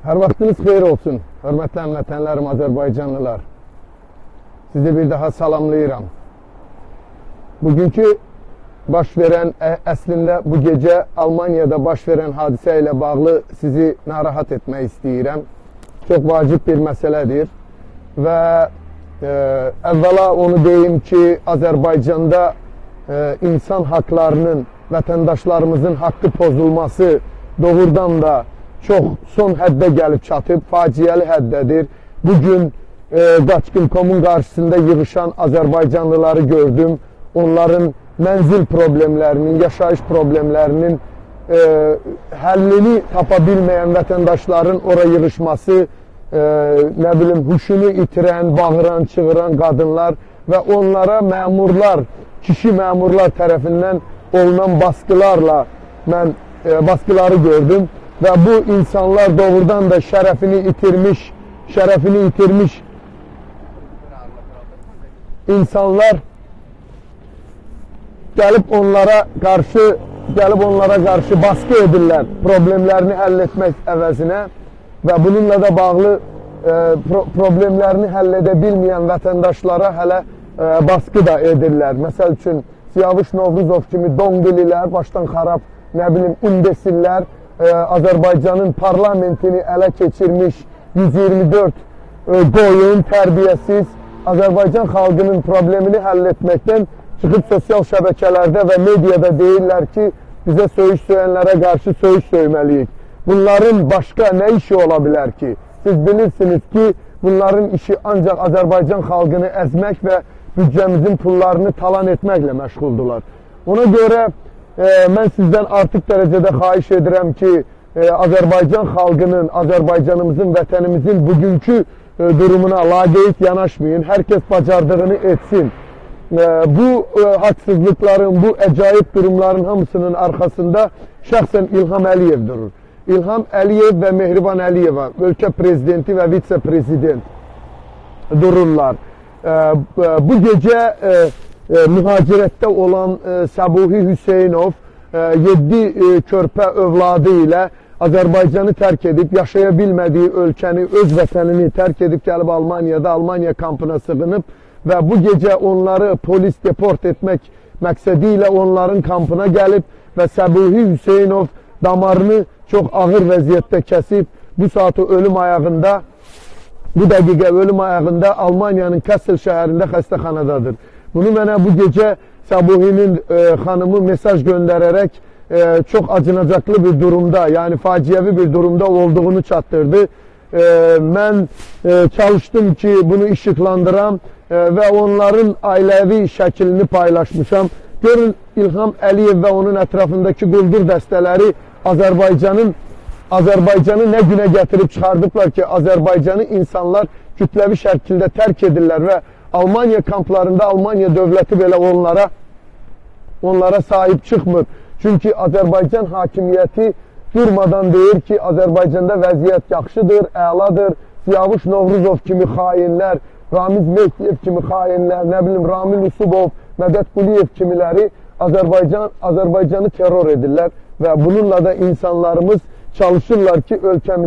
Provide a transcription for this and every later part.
Hər vaxtınız xeyir olsun, hörmətli həmvətənlərim, Azərbaycanlılar. Sizi bir daha salamlayıram. Bugünkü baş verən, əslində bu gecə Almaniyada baş verən hadisə ilə bağlı sizi narahat etmək istəyirəm. Çox vacib bir məsələdir və əvvəla onu deyim ki, Azərbaycanda insan haqlarının, vətəndaşlarımızın haqqı pozulması doğrudan da çox son həddə gəlib çatıb, faciəli həddədir. Bugün Qaçqın.com-un qarşısında yığışan Azərbaycanlıları gördüm. Onların mənzil problemlərinin, yaşayış problemlərinin həllini tapa bilməyən vətəndaşların ora yığışması, nə bilim, huşunu itirən, bağıran, çığıran qadınlar və onlara məmurlar, kişi məmurlar tərəfindən olunan baskılarla mən baskıları gördüm. Və bu insanlar doğrudan da şərəfini itirmiş insanlar gəlib onlara qarşı baskı edirlər problemlərini həll etmək əvəzinə və bununla da bağlı problemlərini həll edə bilməyən vətəndaşlara hələ baskı da edirlər. Məsəl üçün Siyavuş Novruzov kimi donqililər, başdan xarab, nə bilim, imbesillər Azərbaycanın parlamentini ələ keçirmiş 124 qoyun, tərbiyəsiz Azərbaycan xalqının problemini həll etməkdən çıxıb sosial şəbəkələrdə və mediada deyirlər ki, bizə söyüş söyənlərə qarşı söyüş söyməliyik. Bunların başqa nə işi ola bilər ki? Siz bilirsiniz ki, bunların işi ancaq Azərbaycan xalqını əzmək və büdcəmizin pullarını talan etməklə məşğuldurlar. Ona görə mən sizdən artıq dərəcədə xahiş edirəm ki, Azərbaycan xalqının, Azərbaycanımızın, vətənimizin bugünkü durumuna laqeyd yanaşmayın. Hər kəs bacardığını etsin. Bu haqsızlıqların, bu əcaib durumların hamısının arxasında şəxsən İlham Əliyev durur. İlham Əliyev və Mehriban Əliyeva, ölkə prezidenti və vitse-prezident dururlar. Bu gecə mühacirətdə olan Səbuhi Hüseynov 7 körpə övladı ilə Azərbaycanı tərk edib, yaşaya bilmədiyi ölkəni, öz vətənini tərk edib gəlib Almaniyada, Almaniya kampına sığınıb və bu gecə onları polis deport etmək məqsədi ilə onların kampına gəlib və Səbuhi Hüseynov damarını çox ağır vəziyyətdə kəsib, bu saatı ölüm ayağında, bu dəqiqə ölüm ayağında Almaniyanın Kassel şəhərində xəstəxanadadır. Bunu mənə bu gecə Səbuhinin xanımı mesaj göndərərək çox acınacaqlı bir durumda, yəni faciəvi bir durumda olduğunu çatdırdı. Mən çalışdım ki, bunu işıqlandıram və onların ailəvi şəklini paylaşmışam. Görün, İlham Əliyev və onun ətrafındakı quldur dəstələri Azərbaycanı nə günə gətirib çıxardıblar ki, Azərbaycanı insanlar kütləvi şəkildə tərk edirlər və Almaniya kamplarında Almaniya dövləti belə onlara sahib çıxmır. Çünki Azərbaycan hakimiyyəti durmadan deyir ki, Azərbaycanda vəziyyət yaxşıdır, əladır. Siyavuş Novruzov kimi xainlər, Ramiz Mehdiyev kimi xainlər, nə bilim, Ramil Usubov, Mədət Quliyev kimiləri Azərbaycanı terror edirlər və bununla da insanlarımız çalışırlar ki,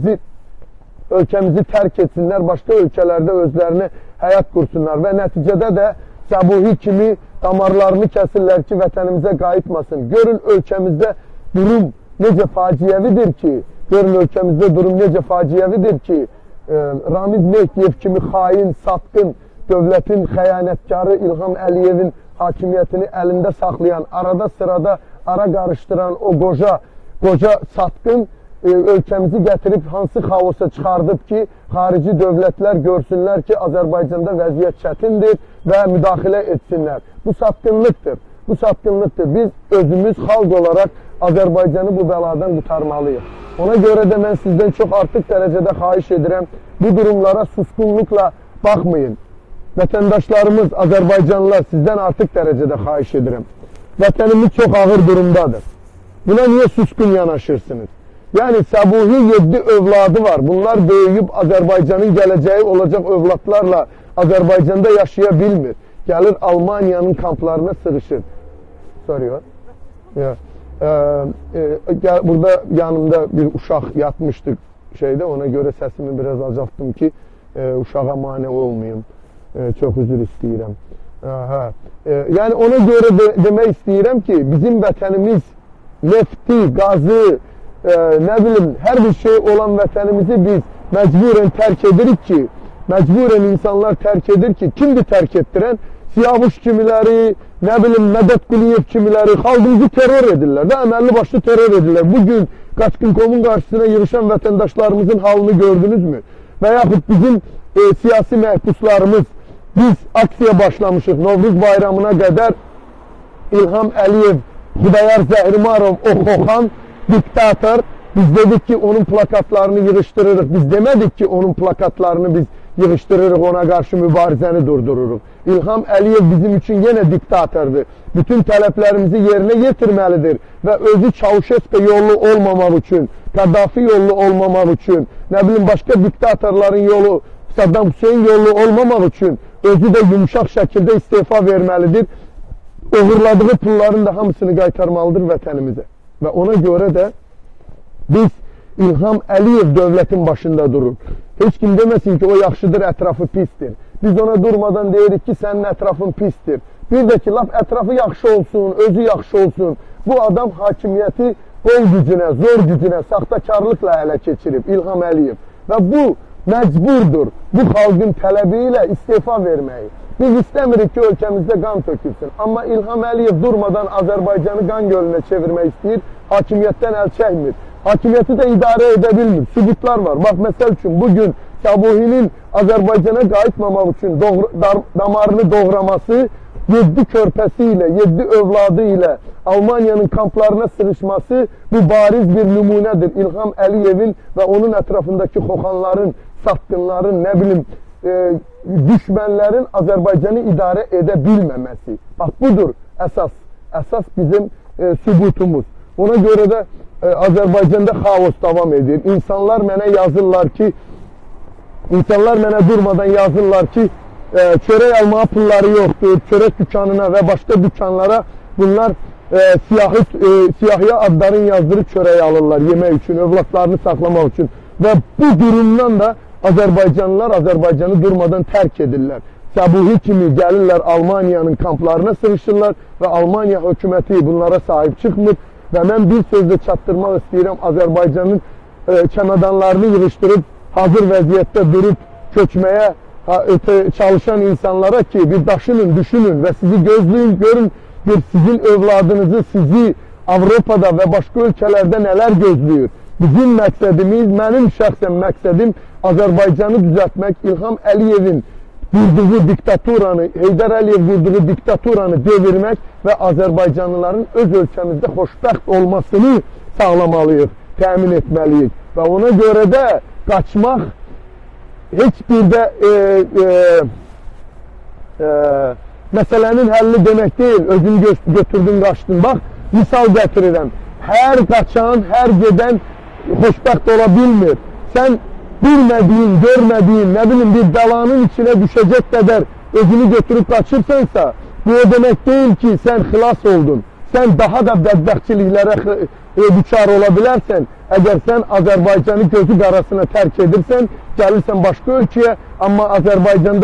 ölkəmizi tərk etsinlər, başqa ölkələrdə özlərini həyat qursunlar və nəticədə də Səbuhi kimi damarlarını kəsirlər ki, vətənimizə qayıtmasın. Görün, ölkəmizdə durum necə faciəvidir ki, Ramiz Mehdiyev kimi xain, satqın, dövlətin xəyanətkarı İlham Əliyevin hakimiyyətini əlində saxlayan, arada sırada ara qarışdıran o qoca satqın ölkəmizi gətirib hansı xaosa çıxardıb ki, xarici dövlətlər görsünlər ki, Azərbaycanda vəziyyət çətindir və müdaxilə etsinlər. Bu satqınlıqdır. Biz özümüz xalq olaraq Azərbaycanı bu bəladan qurtarmalıyıq. Ona görə də mən sizdən çox artıq dərəcədə xahiş edirəm, bu durumlara susqunluqla baxmayın. Vətəndaşlarımız, Azərbaycanlılar, sizdən artıq dərəcədə xahiş edirəm. Vətənimiz çox ağır durumdadır. Buna niyə susqun yanaşırsınız? Yəni, Səbuhi 7 övladı var. Bunlar böyüyüb Azərbaycanın gələcəyi olacaq övladlarla Azərbaycanda yaşaya bilmir. Gəlir Almaniyanın kamplarına sığışır. Soruyor. Burada yanımda bir uşaq yatmışdı şeydə, ona görə səsimi biraz azaltdım ki, uşağa mane olmayım. Çox üzr istəyirəm. Yəni ona görə demək istəyirəm ki, bizim vətənimiz nefti, qazı, nə bilim, hər bir şey olan vətənimizi biz məcburən tərk edirik ki, məcburən insanlar tərk edir ki, kimdir tərk etdirən? Siyavuş kimiləri, nə bilim, Mədət Quliyev kimiləri, xalqımızı terror edirlər də, əməlli başlı terror edirlər. Bugün Qaçqın.com-un qarşısına yığışan vətəndaşlarımızın halını gördünüzmü? Və yaxud bizim siyasi məhbuslarımız, biz aksiya başlamışıq Novruz bayramına qədər İlham Əliyev, Xudayar Zəhrimarov, Oxoxan, diktator, biz dedik ki, onun plakatlarını yığışdırırıq. Biz demədik ki, onun plakatlarını biz yığışdırırıq, ona qarşı mübarizəni durdururuq. İlham Əliyev bizim üçün yenə diktatordur. Bütün tələblərimizi yerinə yetirməlidir və özü Çavuşesko yolu olmamaq üçün, Kaddafi yolu olmamaq üçün, nə bilim, başqa diktatorların yolu, Saddam Hüseyin yolu olmamaq üçün özü də yumuşaq şəkildə istefa verməlidir. Uğurladığı pulların da hamısını qaytarmalıdır vətənimizə. Və ona görə də biz İlham Əliyev dövlətin başında durur. Heç kim deməsin ki, o yaxşıdır, ətrafı pistir. Biz ona durmadan deyirik ki, sənin ətrafın pistir. Bir də ki, laf ətrafı yaxşı olsun, özü yaxşı olsun. Bu adam hakimiyyəti qol gücünə, zor gücünə, saxtakarlıqla ələ keçirib İlham Əliyev. Və bu məcburdur bu xalqın tələbi ilə istefa verməyi. Biz istəmirik ki, ölkəmizdə qan tökülsün. Amma İlham Əliyev durmadan Azərbaycanı qan gölünə çevirmək istəyir, hakimiyyətdən əl çəkmir. Hakimiyyəti də idarə edə bilmir. Sübutlar var. Bax, məsəl üçün, bugün Səbuhinin Azərbaycana qayıtmamaq üçün damarını doğraması, 7 körpəsi ilə, 7 övladı ilə Almaniyanın kamplarına sırışması bu bariz bir nümunədir. İlham Əliyevin və onun ətrafındakı xoxanların, satqınların, nə bilim, düşmənlərin Azərbaycanı idarə edə bilməməsi. Bax, budur əsas bizim sübutumuz. Ona görə də Azərbaycanda xaos davam edir. İnsanlar mənə yazırlar ki, insanlar mənə durmadan yazırlar ki, çörək almağa pulları yoxdur, çörək dükanına və başqa dükanlara bunlar siyahıya adların yazdırıb çörək alırlar yemək üçün, övladlarını saxlamaq üçün. Və bu durumdan da Azərbaycanlılar Azərbaycanı durmadan tərk edirlər. Səbuhi kimi gəlirlər Almaniyanın kamplarına sırışırlar və Almaniya hökuməti bunlara sahib çıxmır. Və mən bir sözlə çatdırmaq istəyirəm, Azərbaycanın çəmədanlarını yığışdırıb, hazır vəziyyətdə durub köçməyə çalışan insanlara ki, bir daşının, düşünün və sizi gözləyin, görün, bir sizin övladınızı, sizi Avropada və başqa ölkələrdə nələr gözləyir. Bizim məqsədimiz, mənim şəxsən məqsədim Azərbaycanı düzəltmək, İlham Əliyevin qurduğu diktaturanı, Heydər Əliyev qurduğu diktaturanı devirmək və Azərbaycanlıların öz ölkəmizdə xoşbəxt olmasını sağlamalıyıq, təmin etməliyik. Və ona görə də qaçmaq heç bir də məsələnin həlli demək deyil, özünü götürdün, qaçdın. Bax, misal gətirirəm, hər qaçan, hər gedən xoşbəxt ola bilmir. Sən bilmədiyin, görmədiyin, nə bilim, bir bəlanın içinə düşəcək qədər özünü götürüb qaçırsansa, bu o demək deyil ki, sən xilas oldun. Sən daha da bədbəxtçiliklərə düçar ola bilərsən, əgər sən Azərbaycanı gözü qarasına tərk edirsən, gəlirsən başqa ölkəyə, amma Azərbaycanda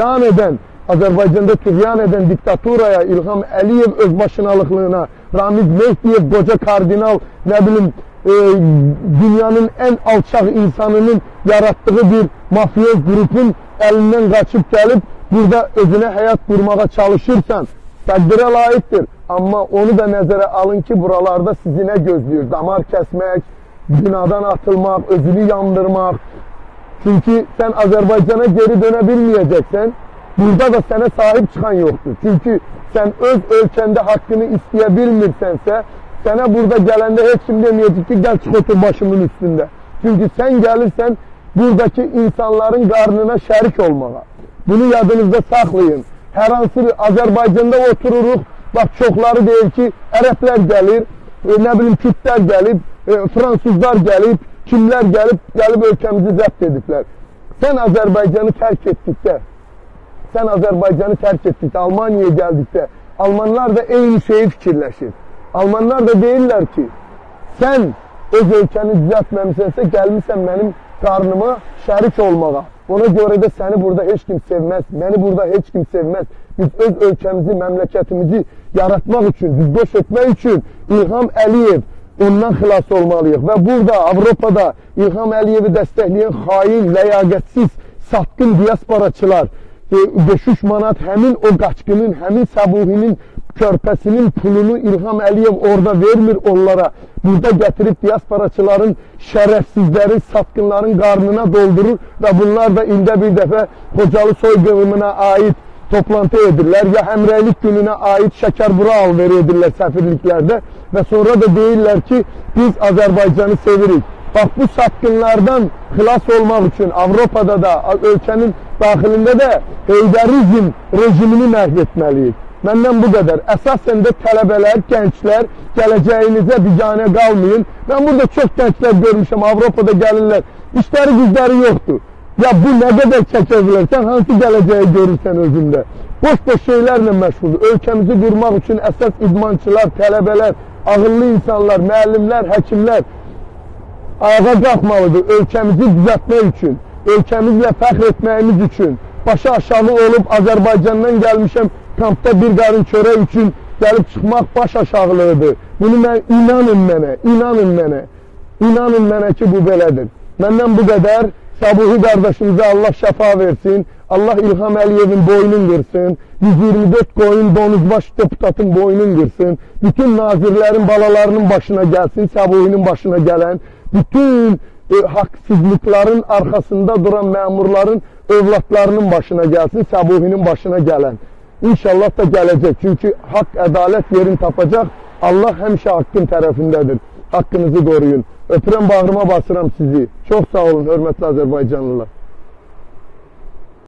tüğyan edən diktaturaya, İlham Əliyev özbaşınalıqlığına, Ramiz Mehdiyev, qoca kardinal, nə bilim, dünyanın ən alçaq insanının yaratdığı bir mafyoz qrupun əlindən qaçıb gəlib, burada özünə həyat qurmağa çalışırsan, təqdirə layiqdir. Amma onu da nəzərə alın ki, buralarda sizi nə gözləyir? Damar kəsmək, binadan atılmaq, özünü yandırmaq. Çünki sən Azərbaycana geri dönə bilməyəcəksən, burada da sənə sahib çıxan yoxdur. Çünki sən öz ölkəndə haqqını istəyə bilmirsənsə, sənə burada gələndə heç kim deməyəcək ki, gəl çıx otur başımın üstündə. Çünki sən gəlirsən buradakı insanların qarnına şərik olmağa. Bunu yadınızda saxlayın. Hər hansı bir Azərbaycanda otururuq, bax, çoxları deyir ki, ərəblər gəlir, nə bilim, Kürtlər gəlib, fransızlar gəlib, kimlər gəlib ölkəmizi zəbt ediblər. Sən Azərbaycanı tərk etdikdə, Almaniyaya gəldikdə, Almanlar da eyni şeyi fikirləşir. Almanlar da deyirlər ki, sən öz ölkəni düzəltməmisənsə, gəlmirsən mənim qarnıma şərik olmağa. Ona görə də səni burada heç kim sevməz, məni burada heç kim sevməz. Biz öz ölkəmizi, məmləkətimizi yaratmaq üçün, düzbaş etmək üçün İlham Əliyev ondan xilas olmalıyıq. Və burada, Avropada İlham Əliyevi dəstəkləyən xain, ləyaqətsiz, satqın diasporaçılar 5-3 manat həmin o qaçqının, həmin Səbuhinin körpəsinin pulunu İlham Əliyev orada vermir onlara. Burada gətirib diasporaçıların, şərəfsizləri, satqınların qarnına doldurur və bunlar da ildə bir dəfə Xocalı soyqırımına aid toplantı edirlər, ya həmrəylik gününə aid şəkərbura alver edirlər səfirliklərdə və sonra da deyirlər ki, biz Azərbaycanı sevirik. Bax, bu satqınlardan xilas olmaq üçün Avropada da, ölkənin daxilində də heydərizm rejimini məhv etməliyik. Məndən bu qədər. Əsasən də tələbələr, gənclər, gələcəyinizə biganə qalmayın. Mən burada çox gənclər görmüşəm, Avropada gəlirlər, işləri güzləri yoxdur. Ya bu nə qədər çəkə bilər, sən hansı gələcəyi görürsən özündə? Boş-boş şeylərlə məşğuldur. Ölkəmizi qurmaq üçün əsas idmançılar, tələbələr, ağıllı insanlar, müəllimlər, həkimlər ayağa qalxmalıdır ölkəmizi düzəltmək üçün, ölkəmizlə fəxr etməyimiz üçün. Başı aşağı olub Azərbaycandan gəlmişəm, kampda bir qarın çörək üçün gəlib çıxmaq baş aşağılığıdır. Bunu mən, inanın mənə ki, bu belədir. Məndən bu qədər. Səbuhi qardaşımıza Allah şəfa versin, Allah İlham Əliyevin boynun qırsın, 124 qoyun donuzbaş deputatın boynun qırsın, bütün nazirlərin balalarının başına gəlsin, Səbuhinin başına gələn, bütün haqsızlıqların arxasında duran məmurların övladlarının başına gəlsin, Səbuhinin başına gələn. İnşallah da gələcək, çünki haqq, ədalət yerini tapacaq, Allah həmişə haqqın tərəfindədir, haqqınızı qoruyun. Öpürəm, bağrıma basıram sizi. Çox sağ olun, hörmətli Azərbaycanlılar.